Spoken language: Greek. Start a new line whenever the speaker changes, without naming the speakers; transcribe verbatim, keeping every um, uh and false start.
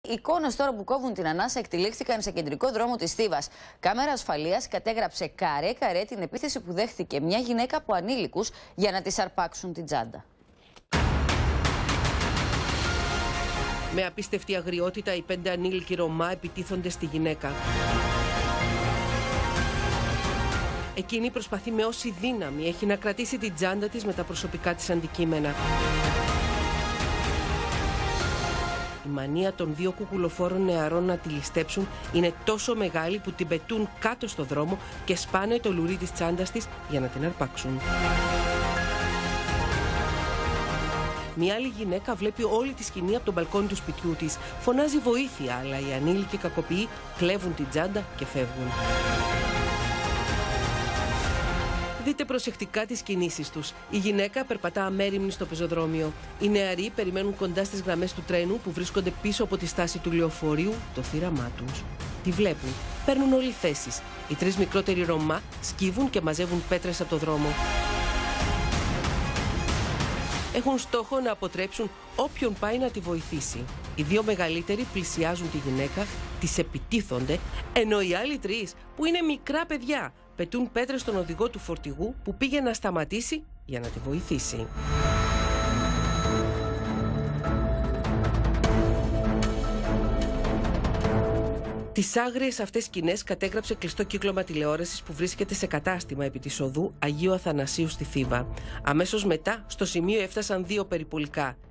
εικόνες τώρα που κόβουν την ανάσα εκτελήχθηκαν σε κεντρικό δρόμο της Θήβας. Κάμερα ασφαλείας κατέγραψε καρέ-καρέ την επίθεση που δέχτηκε μια γυναίκα από ανήλικους για να της αρπάξουν την τσάντα.
Με απίστευτη αγριότητα, οι πέντε ανήλικοι Ρωμά επιτίθονται στη γυναίκα. Εκείνη προσπαθεί με όση δύναμη έχει να κρατήσει την τσάντα της με τα προσωπικά της αντικείμενα. Η μανία των δύο κουκουλοφόρων νεαρών να τη ληστέψουν είναι τόσο μεγάλη που την πετούν κάτω στο δρόμο και σπάνε το λουρί της τσάντας της για να την αρπάξουν. Μια άλλη γυναίκα βλέπει όλη τη σκηνή από τον μπαλκόνι του σπιτιού της. Φωνάζει βοήθεια, αλλά οι ανήλικοι κακοποιοί κλέβουν την τσάντα και φεύγουν. Δείτε προσεκτικά τις κινήσεις τους. Η γυναίκα περπατά αμέριμνη στο πεζοδρόμιο. Οι νεαροί περιμένουν κοντά στις γραμμές του τρένου που βρίσκονται πίσω από τη στάση του λεωφορείου το θύραμά τους. Τη βλέπουν. Παίρνουν όλοι θέσεις. Οι τρεις μικρότεροι Ρωμά σκύβουν και μαζεύουν πέτρες από το δρόμο. Έχουν στόχο να αποτρέψουν όποιον πάει να τη βοηθήσει. Οι δύο μεγαλύτεροι πλησιάζουν τη γυναίκα, τις επιτίθονται, ενώ οι άλλοι τρεις, που είναι μικρά παιδιά, πετούν πέτρες στον οδηγό του φορτηγού που πήγε να σταματήσει για να τη βοηθήσει. Τις άγριες αυτές σκηνές κατέγραψε κλειστό κύκλωμα τηλεόρασης που βρίσκεται σε κατάστημα επί της οδού Αγίου Αθανασίου στη Θήβα. Αμέσως μετά, στο σημείο έφτασαν δύο περιπολικά.